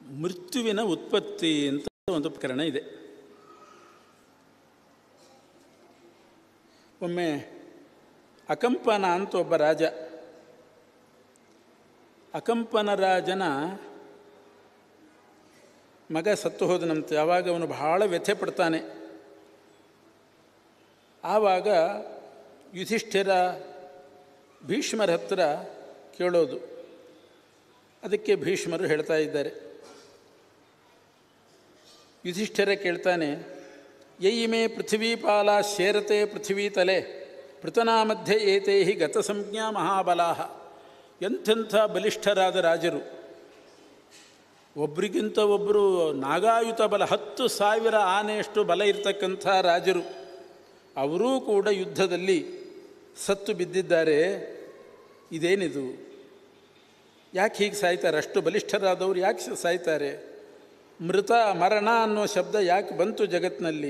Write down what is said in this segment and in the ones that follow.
ಮೃತ್ಯುವಿನ ಉತ್ಪತ್ತಿ ಅಂತ ಒಂದು ಪ್ರಕರಣ ಇದೆ. ಒಮ್ಮೆ ಅಕಂಪನ ಅಂತ ಒಬ್ಬ ರಾಜ, ಅಕಂಪನ ರಾಜನ ಮಗ ಸತ್ತು ಹೋದನಂತೆ. ಆವಾಗ ಅವನು ಬಹಳ ವ್ಯಥೆ ಪಡ್ತಾನೆ. ಆವಾಗ ಯುಧಿಷ್ಠಿರ ಭೀಷ್ಮರ ಹತ್ರ ಕೇಳೋದು. ಅದಕ್ಕೆ ಭೀಷ್ಮರು ಹೇಳ್ತಾ ಇದ್ದಾರೆ. ಯುಧಿಷ್ಠಿರ ಕೇಳ್ತಾನೆ, ಯಯಿಮೇ ಪೃಥ್ವೀಪಾಲ ಶೇರತೆ ಪೃಥ್ವೀ ತಲೆ ಪೃತನಾ ಮಧ್ಯೆ ಏತೈಹಿ ಗತಸಂಜ್ಞಾ ಮಹಾಬಲಾಹ. ಎಂಥೆಂಥ ಬಲಿಷ್ಠರಾದ ರಾಜರು, ಒಬ್ರಿಗಿಂತ ಒಬ್ಬರು ನಾಗಾಯುತ ಬಲ, 10,000 ಆನೆಯಷ್ಟು ಬಲ ಇರತಕ್ಕಂಥ ರಾಜರು, ಅವರೂ ಕೂಡ ಯುದ್ಧದಲ್ಲಿ ಸತ್ತು ಬಿದ್ದಿದ್ದಾರೆ. ಇದೇನಿದು? ಯಾಕೆ ಹೀಗೆ ಸಾಯ್ತಾರೆ? ಅಷ್ಟು ಬಲಿಷ್ಠರಾದವರು ಯಾಕೆ ಸಾಯ್ತಾರೆ? ಮೃತ ಮರಣ ಅನ್ನೋ ಶಬ್ದ ಯಾಕೆ ಬಂತು ಜಗತ್ತಿನಲ್ಲಿ?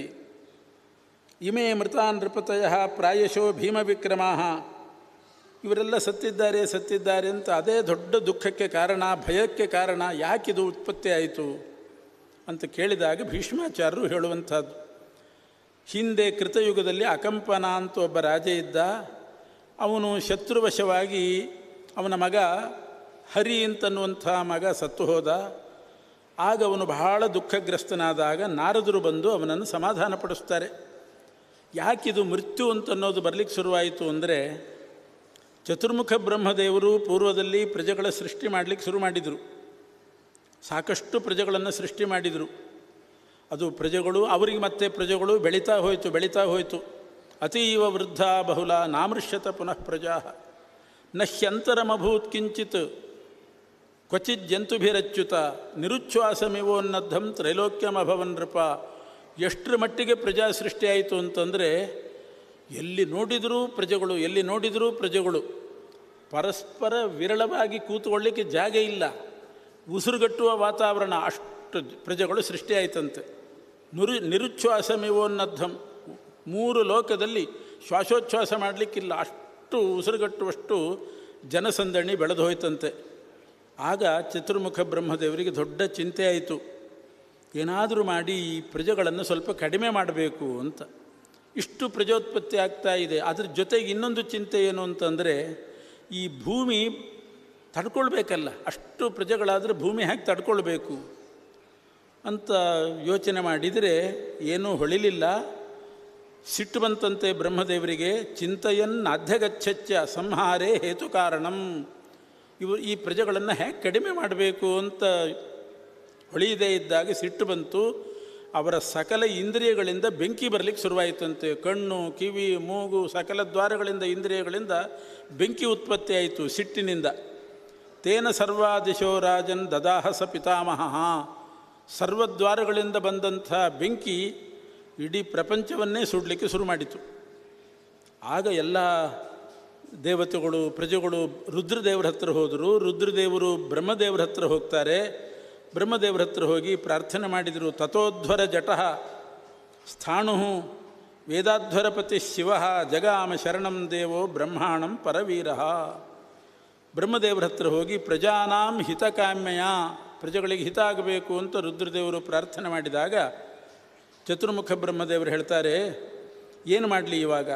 ಇಮೇ ಮೃತ ನೃಪತಯ ಪ್ರಾಯಶೋ ಭೀಮವಿಕ್ರಮಾ, ಇವರೆಲ್ಲ ಸತ್ತಿದ್ದಾರೆ ಅಂತ ಅದೇ ದೊಡ್ಡ ದುಃಖಕ್ಕೆ ಕಾರಣ, ಭಯಕ್ಕೆ ಕಾರಣ. ಯಾಕಿದು ಉತ್ಪತ್ತಿ ಆಯಿತು ಅಂತ ಕೇಳಿದಾಗ ಭೀಷ್ಮಾಚಾರ್ಯರು ಹೇಳುವಂಥದ್ದು, ಹಿಂದೆ ಕೃತಯುಗದಲ್ಲಿ ಅಕಂಪನ ಅಂತ ಒಬ್ಬ ರಾಜ ಇದ್ದ. ಅವನು ಶತ್ರುವಶವಾಗಿ ಅವನ ಮಗ ಹರಿ ಅಂತನ್ನುವಂಥ ಮಗ ಸತ್ತು ಹೋದ. ಆಗ ಅವನು ಬಹಳ ದುಃಖಗ್ರಸ್ತನಾದಾಗ ನಾರದರು ಬಂದು ಅವನನ್ನು ಸಮಾಧಾನ ಪಡಿಸ್ತಾರೆ. ಯಾಕಿದು ಮೃತ್ಯು ಅಂತನ್ನೋದು ಬರಲಿಕ್ಕೆ ಶುರುವಾಯಿತು ಅಂದರೆ, ಚತುರ್ಮುಖ ಬ್ರಹ್ಮದೇವರು ಪೂರ್ವದಲ್ಲಿ ಪ್ರಜೆಗಳ ಸೃಷ್ಟಿ ಮಾಡಲಿಕ್ಕೆ ಶುರು ಮಾಡಿದರು. ಸಾಕಷ್ಟು ಪ್ರಜೆಗಳನ್ನು ಸೃಷ್ಟಿ ಮಾಡಿದರು. ಅದು ಪ್ರಜೆಗಳು ಅವರಿಗೆ ಮತ್ತೆ ಪ್ರಜೆಗಳು ಬೆಳೀತಾ ಹೋಯಿತು. ಅತೀವ ವೃದ್ಧ ಬಹುಲ ನಾಮೃಶ್ಯತ ಪುನಃ ಪ್ರಜಾ ನಹ್ಯಂತರಮಭೂತ್ ಕಿಂಚಿತ್ ಕ್ವಚಿತ್ ಜಂತುಭಿರಚ್ಯುತ ನಿರುಚ್ಛ್ವಾಸಮಿವೋನ್ನದ್ಧಂ ತ್ರೈಲೋಕ್ಯಮಭವನ್ ನೃಪ. ಎಷ್ಟರ ಮಟ್ಟಿಗೆ ಪ್ರಜಾ ಸೃಷ್ಟಿಯಾಯಿತು ಅಂತಂದರೆ, ಎಲ್ಲಿ ನೋಡಿದರೂ ಪ್ರಜೆಗಳು, ಪರಸ್ಪರ ವಿರಳವಾಗಿ ಕೂತ್ಕೊಳ್ಳಿಕ್ಕೆ ಜಾಗ ಇಲ್ಲ, ಉಸಿರುಗಟ್ಟುವ ವಾತಾವರಣ, ಅಷ್ಟು ಪ್ರಜೆಗಳು ಸೃಷ್ಟಿಯಾಯಿತಂತೆ. ನಿರುಚ್ಛ್ವಾಸಮಿವೋನ್ನದ್ಧಂ, 3 ಲೋಕದಲ್ಲಿ ಶ್ವಾಸೋಚ್ಛ್ವಾಸ ಮಾಡಲಿಕ್ಕಿಲ್ಲ, ಅಷ್ಟು ಉಸಿರುಗಟ್ಟುವಷ್ಟು ಜನಸಂದಣಿ ಬೆಳೆದು ಹೋಯ್ತಂತೆ. ಆಗ ಚತುರ್ಮುಖ ಬ್ರಹ್ಮದೇವರಿಗೆ ದೊಡ್ಡ ಚಿಂತೆ ಆಯಿತು. ಏನಾದರೂ ಮಾಡಿ ಈ ಪ್ರಜೆಗಳನ್ನು ಸ್ವಲ್ಪ ಕಡಿಮೆ ಮಾಡಬೇಕು ಅಂತ. ಇಷ್ಟು ಪ್ರಜೋತ್ಪತ್ತಿ ಆಗ್ತಾ ಇದೆ. ಅದ್ರ ಜೊತೆಗೆ ಇನ್ನೊಂದು ಚಿಂತೆ ಏನು ಅಂತಂದರೆ, ಈ ಭೂಮಿ ತಡ್ಕೊಳ್ಬೇಕಲ್ಲ, ಅಷ್ಟು ಪ್ರಜೆಗಳಾದರೆ ಭೂಮಿ ಹೇಗೆ ತಡ್ಕೊಳ್ಬೇಕು ಅಂತ ಯೋಚನೆ ಮಾಡಿದರೆ ಏನೂ ಹೊಳಿಲಿಲ್ಲ. ಸಿಟ್ಟು ಬಂತಂತೆ ಬ್ರಹ್ಮದೇವರಿಗೆ. ಚಿಂತೆಯನ್ನಾಧ್ಯಗಚ್ಚ ಸಂಹಾರೇ ಹೇತು ಕಾರಣಂ. ಈ ಪ್ರಜೆಗಳನ್ನು ಹೇಗೆ ಕಡಿಮೆ ಮಾಡಬೇಕು ಅಂತ ಹೊಳೆಯದೇ ಇದ್ದಾಗ ಸಿಟ್ಟು ಬಂತು. ಅವರ ಸಕಲ ಇಂದ್ರಿಯಗಳಿಂದ ಬೆಂಕಿ ಬರಲಿಕ್ಕೆ ಶುರುವಾಯಿತಂತೆ. ಕಣ್ಣು, ಕಿವಿ, ಮೂಗು, ಸಕಲ ದ್ವಾರಗಳಿಂದ, ಇಂದ್ರಿಯಗಳಿಂದ ಬೆಂಕಿ ಉತ್ಪತ್ತಿ ಆಯಿತು ಸಿಟ್ಟಿನಿಂದ. ತೇನ ಸರ್ವಾದಿಶೋ ರಾಜನ್ ದದಾಹ ಸ ಪಿತಾಮಹ. ಸರ್ವದ್ವಾರಗಳಿಂದ ಬಂದಂಥ ಬೆಂಕಿ ಇಡೀ ಪ್ರಪಂಚವನ್ನೇ ಸುಡಲಿಕ್ಕೆ ಶುರು ಮಾಡಿತು. ಆಗ ಎಲ್ಲ ದೇವತೆಗಳು, ಪ್ರಜೆಗಳು ರುದ್ರದೇವರ ಹತ್ರ ಹೋದರು. ರುದ್ರದೇವರು ಬ್ರಹ್ಮದೇವರ ಹತ್ರ ಹೋಗ್ತಾರೆ. ಬ್ರಹ್ಮದೇವರ ಹತ್ರ ಹೋಗಿ ಪ್ರಾರ್ಥನೆ ಮಾಡಿದರು. ತಥೋಧ್ವರ ಜಟಃ ಸ್ಥಾಣು ವೇದಾಧ್ವರಪತಿ ಶಿವ ಜಗಾಮ ಶರಣಂ ದೇವೋ ಬ್ರಹ್ಮಾಣಂ ಪರವೀರ. ಬ್ರಹ್ಮದೇವರ ಹತ್ರ ಹೋಗಿ ಪ್ರಜಾನಾಂ ಹಿತಕಾಮ್ಯಯ, ಪ್ರಜೆಗಳಿಗೆ ಹಿತ ಆಗಬೇಕು ಅಂತ ರುದ್ರದೇವರು ಪ್ರಾರ್ಥನೆ ಮಾಡಿದಾಗ ಚತುರ್ಮುಖ ಬ್ರಹ್ಮದೇವರು ಹೇಳ್ತಾರೆ, ಏನು ಮಾಡಲಿ ಇವಾಗ?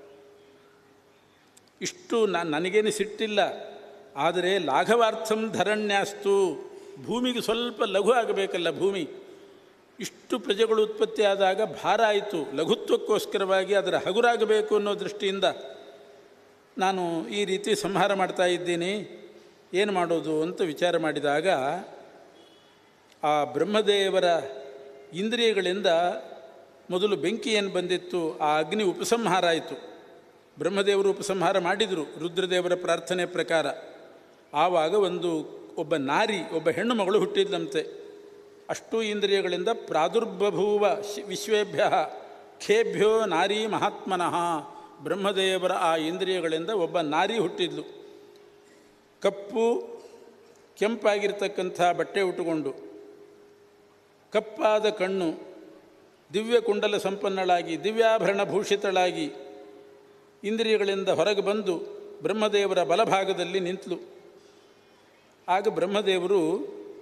ಇಷ್ಟು ನನಗೇನು ಸಿಟ್ಟಿಲ್ಲ, ಆದರೆ ಲಾಘವಾರ್ಥಂ ಧರಣ್ಯಾಸ್ತು, ಭೂಮಿಗೆ ಸ್ವಲ್ಪ ಲಘು ಆಗಬೇಕಲ್ಲ ಭೂಮಿ. ಇಷ್ಟು ಪ್ರಜೆಗಳು ಉತ್ಪತ್ತಿ ಆದಾಗ ಭಾರ ಆಯಿತು. ಲಘುತ್ವಕ್ಕೋಸ್ಕರವಾಗಿ ಅದರ ಹಗುರಾಗಬೇಕು ಅನ್ನೋ ದೃಷ್ಟಿಯಿಂದ ನಾನು ಈ ರೀತಿ ಸಂಹಾರ ಮಾಡ್ತಾ ಇದ್ದೀನಿ. ಏನು ಮಾಡೋದು ಅಂತ ವಿಚಾರ ಮಾಡಿದಾಗ ಆ ಬ್ರಹ್ಮದೇವರ ಇಂದ್ರಿಯಗಳಿಂದ ಮೊದಲು ಬೆಂಕಿ ಏನು ಬಂದಿತ್ತು, ಆ ಅಗ್ನಿ ಉಪಸಂಹಾರ ಆಯಿತು. ಬ್ರಹ್ಮದೇವರು ಉಪಸಂಹಾರ ಮಾಡಿದರು ರುದ್ರದೇವರ ಪ್ರಾರ್ಥನೆ ಪ್ರಕಾರ. ಆವಾಗ ಒಬ್ಬ ನಾರಿ, ಒಬ್ಬ ಹೆಣ್ಣು ಮಗಳು ಹುಟ್ಟಿದ್ದಂತೆ. ಅಷ್ಟೂ ಇಂದ್ರಿಯಗಳಿಂದ ಪ್ರಾದುರ್ಬಭೂವ ವಿಶ್ವೇಭ್ಯ ಖೇಭ್ಯೋ ನಾರಿ ಮಹಾತ್ಮನಃ. ಬ್ರಹ್ಮದೇವರ ಆ ಇಂದ್ರಿಯಗಳಿಂದ ಒಬ್ಬ ನಾರಿ ಹುಟ್ಟಿದ್ಲು. ಕಪ್ಪು ಕೆಂಪಾಗಿರ್ತಕ್ಕಂಥ ಬಟ್ಟೆ ಉಟ್ಟುಕೊಂಡು, ಕಪ್ಪಾದ ಕಣ್ಣು, ದಿವ್ಯ ಕುಂಡಲ ಸಂಪನ್ನಳಾಗಿ, ದಿವ್ಯಾಭರಣ ಭೂಷಿತಳಾಗಿ ಇಂದ್ರಿಯಗಳಿಂದ ಹೊರಗೆ ಬಂದು ಬ್ರಹ್ಮದೇವರ ಬಲಭಾಗದಲ್ಲಿ ನಿಂತಳು. ಆಗ ಬ್ರಹ್ಮದೇವರು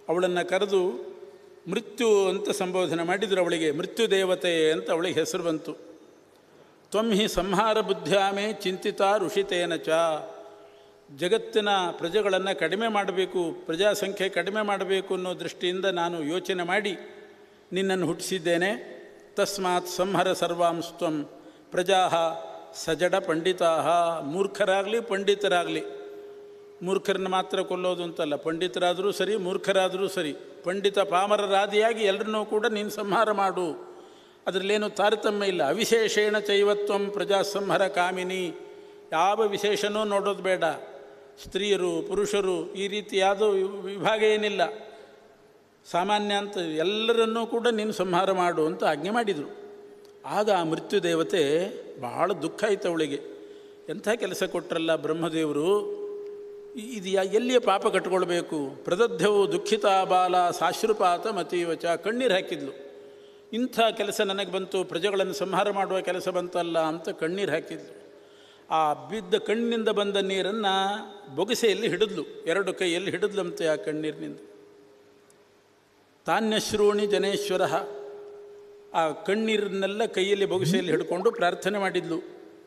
ಅವಳನ್ನು ಕರೆದು ಮೃತ್ಯು ಅಂತ ಸಂಬೋಧನೆ ಮಾಡಿದರು. ಅವಳಿಗೆ ಮೃತ್ಯು ದೇವತೆ ಅಂತ ಅವಳಿಗೆ ಹೆಸರು ಬಂತು. ತ್ವಂ ಹಿ ಸಂಹಾರ ಬುದ್ಧ್ಯಾಮೇ ಚಿಂತಿತ ಋಷಿತೇನ ಚ. ಜಗತ್ತಿನ ಪ್ರಜೆಗಳನ್ನು ಕಡಿಮೆ ಮಾಡಬೇಕು, ಪ್ರಜಾಸಂಖ್ಯೆ ಕಡಿಮೆ ಮಾಡಬೇಕು ಅನ್ನೋ ದೃಷ್ಟಿಯಿಂದ ನಾನು ಯೋಚನೆ ಮಾಡಿ ನಿನ್ನನ್ನು ಹುಟ್ಟಿಸಿದ್ದೇನೆ. ತಸ್ಮಾತ್ ಸಂಹರ ಸರ್ವಾಂಸ್ತ್ವಂ ಪ್ರಜಾ ಸಜಡ ಪಂಡಿತಾ. ಮೂರ್ಖರಾಗಲಿ ಪಂಡಿತರಾಗಲಿ, ಮೂರ್ಖರನ್ನು ಮಾತ್ರ ಕೊಲ್ಲೋದು ಅಂತಲ್ಲ, ಪಂಡಿತರಾದರೂ ಸರಿ ಮೂರ್ಖರಾದರೂ ಸರಿ, ಪಂಡಿತ ಪಾಮರರಾದಿಯಾಗಿ ಎಲ್ಲರನ್ನೂ ಕೂಡ ನೀನು ಸಂಹಾರ ಮಾಡು. ಅದರಲ್ಲೇನು ತಾರತಮ್ಯ ಇಲ್ಲ. ಅವಿಶೇಷೇಣ ಚೈವತ್ವಂ ಪ್ರಜಾ ಸಂಹಾರ ಕಾಮಿನಿ. ಯಾವ ವಿಶೇಷನೂ ನೋಡೋದು ಬೇಡ. ಸ್ತ್ರೀಯರು ಪುರುಷರು ಈ ರೀತಿ ಯಾವುದೋ ವಿಭಾಗ ಏನಿಲ್ಲ, ಸಾಮಾನ್ಯ ಅಂತ ಎಲ್ಲರನ್ನೂ ಕೂಡ ನೀನು ಸಂಹಾರ ಮಾಡು ಅಂತ ಆಜ್ಞೆ ಮಾಡಿದರು. ಆಗ ಆ ಮೃತ್ಯು ದೇವತೆ ಬಹಳ ದುಃಖ ಆಯಿತು ಅವಳಿಗೆ. ಎಂಥ ಕೆಲಸ ಕೊಟ್ಟರಲ್ಲ ಬ್ರಹ್ಮದೇವರು, ಇದು ಎಲ್ಲಿಯ ಪಾಪ ಕಟ್ಕೊಳ್ಬೇಕು. ಪ್ರದಧ್ಯವು ದುಃಖಿತ ಬಾಲ ಸಾಶ್ರುಪಾತ ಮತೀವಚ. ಕಣ್ಣೀರು ಹಾಕಿದ್ಲು. ಇಂಥ ಕೆಲಸ ನನಗೆ ಬಂತು, ಪ್ರಜೆಗಳನ್ನು ಸಂಹಾರ ಮಾಡುವ ಕೆಲಸ ಬಂತಲ್ಲ ಅಂತ ಕಣ್ಣೀರು ಹಾಕಿದ್ಲು. ಆ ಬಿದ್ದ ಕಣ್ಣಿನಿಂದ ಬಂದ ನೀರನ್ನು ಬೊಗಸೆಯಲ್ಲಿ ಹಿಡಿದ್ಲು, ಎರಡು ಕೈಯಲ್ಲಿ ಹಿಡಿದ್ಲಂತೆ ಆ ಕಣ್ಣೀರಿನಿಂದ. ತಾನ್ಯಶ್ರೂಣಿ ಜನೇಶ್ವರ. ಆ ಕಣ್ಣೀರನ್ನೆಲ್ಲ ಕೈಯಲ್ಲಿ ಬೊಗಸೆಯಲ್ಲಿ ಹಿಡ್ಕೊಂಡು ಪ್ರಾರ್ಥನೆ ಮಾಡಿದ್ಲು,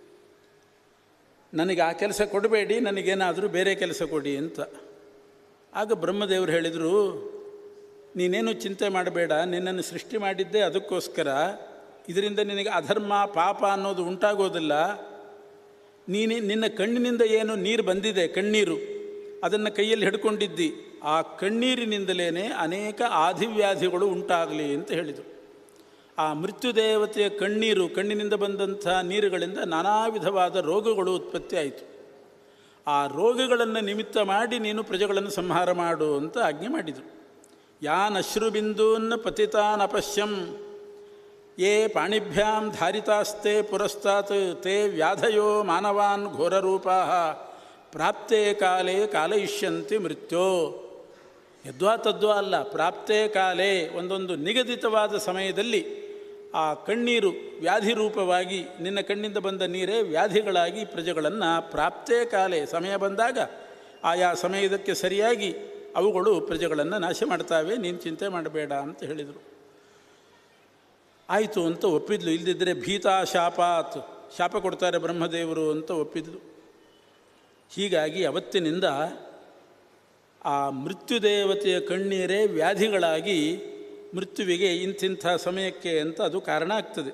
ನನಗೆ ಆ ಕೆಲಸ ಕೊಡಬೇಡಿ, ನನಗೇನಾದರೂ ಬೇರೆ ಕೆಲಸ ಕೊಡಿ ಅಂತ. ಆಗ ಬ್ರಹ್ಮದೇವರು ಹೇಳಿದರು, ನೀನೇನು ಚಿಂತೆ ಮಾಡಬೇಡ, ನಿನ್ನನ್ನು ಸೃಷ್ಟಿ ಮಾಡಿದ್ದೇ ಅದಕ್ಕೋಸ್ಕರ. ಇದರಿಂದ ನಿನಗೆ ಅಧರ್ಮ ಪಾಪ ಅನ್ನೋದು ಉಂಟಾಗೋದಿಲ್ಲ. ನಿನ್ನ ಕಣ್ಣಿನಿಂದ ಏನು ನೀರು ಬಂದಿದೆ, ಕಣ್ಣೀರು, ಅದನ್ನು ಕೈಯಲ್ಲಿ ಹಿಡ್ಕೊಂಡಿದ್ದಿ, ಆ ಕಣ್ಣೀರಿನಿಂದಲೇ ಅನೇಕ ಆದಿವ್ಯಾಧಿಗಳು ಉಂಟಾಗಲಿ ಅಂತ ಹೇಳಿದರು. ಆ ಮೃತ್ಯುದೇವತೆಯ ಕಣ್ಣೀರು, ಕಣ್ಣಿನಿಂದ ಬಂದಂಥ ನೀರುಗಳಿಂದ ನಾನಾ ವಿಧವಾದ ರೋಗಗಳು ಉತ್ಪತ್ತಿ ಆಯಿತು. ಆ ರೋಗಗಳನ್ನು ನಿಮಿತ್ತ ಮಾಡಿ ನೀನು ಪ್ರಜೆಗಳನ್ನು ಸಂಹಾರ ಮಾಡು ಅಂತ ಆಜ್ಞೆ ಮಾಡಿದರು. ಯಾನ್ ಅಶ್ರುಬಿಂದೂನ್ ಪತಿತಾನ್ ಅಪಶ್ಯಂ ಯೇ ಪಾಣಿಭ್ಯಾಂ ಧಾರಿತಾಸ್ತೆ ಪುರಸ್ತಾತ್ ತೇ ವ್ಯಾಧಯೋ ಮಾನವಾನ್ ಘೋರರೂಪಾ ಪ್ರಾಪ್ತೇ ಕಾಲೇ ಕಾಲಯಿಷ್ಯಂತಿ ಮೃತ್ಯೋ. ಯದ್ವಾ ತದ್ವಾ ಅಲ್ಲ, ಪ್ರಾಪ್ತೇ ಕಾಲೇ, ಒಂದೊಂದು ನಿಗದಿತವಾದ ಸಮಯದಲ್ಲಿ ಆ ಕಣ್ಣೀರು ವ್ಯಾಧಿ ರೂಪವಾಗಿ, ನಿನ್ನ ಕಣ್ಣಿಂದ ಬಂದ ನೀರೇ ವ್ಯಾಧಿಗಳಾಗಿ ಪ್ರಜೆಗಳನ್ನು ಪ್ರಾಪ್ತೇ ಕಾಲೇ, ಸಮಯ ಬಂದಾಗ ಆಯಾ ಸಮಯದಕ್ಕೆ ಸರಿಯಾಗಿ ಅವುಗಳು ಪ್ರಜೆಗಳನ್ನು ನಾಶ ಮಾಡ್ತಾವೆ, ನೀನು ಚಿಂತೆ ಮಾಡಬೇಡ ಅಂತ ಹೇಳಿದರು. ಆಯಿತು ಅಂತ ಒಪ್ಪಿದ್ಲು. ಇಲ್ಲದಿದ್ದರೆ ಭೀತಾ ಶಾಪಾತ್, ಶಾಪ ಕೊಡ್ತಾರೆ ಬ್ರಹ್ಮದೇವರು ಅಂತ ಒಪ್ಪಿದ್ಲು. ಹೀಗಾಗಿ ಅವತ್ತಿನಿಂದ ಆ ಮೃತ್ಯುದೇವತೆಯ ಕಣ್ಣೀರೇ ವ್ಯಾಧಿಗಳಾಗಿ ಮೃತ್ಯುವಿಗೆ ಇಂತಿಂಥ ಸಮಯಕ್ಕೆ ಅಂತ ಅದು ಕಾರಣ ಆಗ್ತದೆ.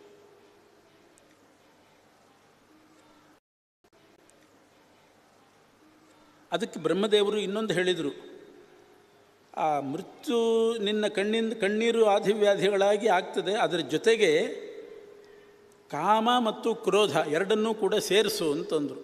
ಅದಕ್ಕೆ ಬ್ರಹ್ಮದೇವರು ಇನ್ನೊಂದು ಹೇಳಿದರು, ಆ ಮೃತ್ಯು ನಿನ್ನ ಕಣ್ಣೀರು ಆದಿವ್ಯಾಧಿಗಳಾಗಿ ಆಗ್ತದೆ, ಅದರ ಜೊತೆಗೆ ಕಾಮ ಮತ್ತು ಕ್ರೋಧ ಎರಡನ್ನೂ ಕೂಡ ಸೇರಿಸು ಅಂತಂದರು.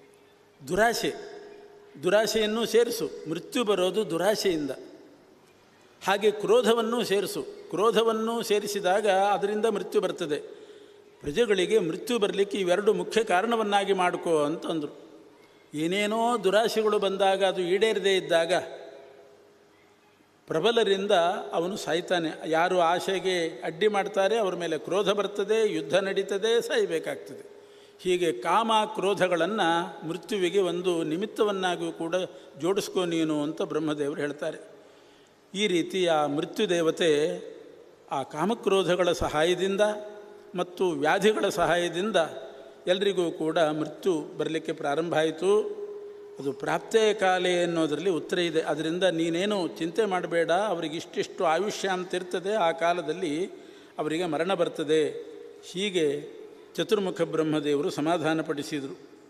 ದುರಾಶೆಯನ್ನು ಸೇರಿಸು, ಮೃತ್ಯು ಬರೋದು ದುರಾಶೆಯಿಂದ. ಹಾಗೆ ಕ್ರೋಧವನ್ನು ಸೇರಿಸು, ಕ್ರೋಧವನ್ನು ಸೇರಿಸಿದಾಗ ಅದರಿಂದ ಮೃತ್ಯು ಬರ್ತದೆ. ಪ್ರಜೆಗಳಿಗೆ ಮೃತ್ಯು ಬರಲಿಕ್ಕೆ ಇವೆರಡು ಮುಖ್ಯ ಕಾರಣವನ್ನಾಗಿ ಮಾಡಿಕೋ ಅಂತಂದರು. ಏನೇನೋ ದುರಾಶೆಗಳು ಬಂದಾಗ ಅದು ಈಡೇರದೇ ಇದ್ದಾಗ ಪ್ರಬಲರಿಂದ ಅವನು ಸಾಯ್ತಾನೆ. ಯಾರು ಆಶೆಗೆ ಅಡ್ಡಿ ಮಾಡ್ತಾರೆ ಅವ್ರ ಮೇಲೆ ಕ್ರೋಧ ಬರ್ತದೆ, ಯುದ್ಧ ನಡೀತದೆ, ಸಾಯಬೇಕಾಗ್ತದೆ. ಹೀಗೆ ಕಾಮ ಕ್ರೋಧಗಳನ್ನು ಮೃತ್ಯುವಿಗೆ ಒಂದು ನಿಮಿತ್ತವನ್ನಾಗೂ ಕೂಡ ಜೋಡಿಸ್ಕೋ ನೀನು ಅಂತ ಬ್ರಹ್ಮದೇವರು ಹೇಳ್ತಾರೆ. ಈ ರೀತಿ ಆ ಮೃತ್ಯುದೇವತೆ ಆ ಕಾಮಕ್ರೋಧಗಳ ಸಹಾಯದಿಂದ ಮತ್ತು ವ್ಯಾಧಿಗಳ ಸಹಾಯದಿಂದ ಎಲ್ರಿಗೂ ಕೂಡ ಮೃತ್ಯು ಬರಲಿಕ್ಕೆ ಪ್ರಾರಂಭ ಆಯಿತು. ಅದು ಪ್ರಾಪ್ತೇ ಕಾಲೇ ಅನ್ನೋದರಲ್ಲಿ ಉತ್ತರ ಇದೆ. ಅದರಿಂದ ನೀನೇನು ಚಿಂತೆ ಮಾಡಬೇಡ, ಅವರಿಗೆ ಇಷ್ಟಿಷ್ಟು ಆಯುಷ್ಯ ಅಂತ ಇರ್ತದೆ, ಆ ಕಾಲದಲ್ಲಿ ಅವರಿಗೆ ಮರಣ ಬರ್ತದೆ. ಹೀಗೆ ಚತುರ್ಮುಖ ಬ್ರಹ್ಮದೇವರು ಸಮಾಧಾನಪಡಿಸಿದರು.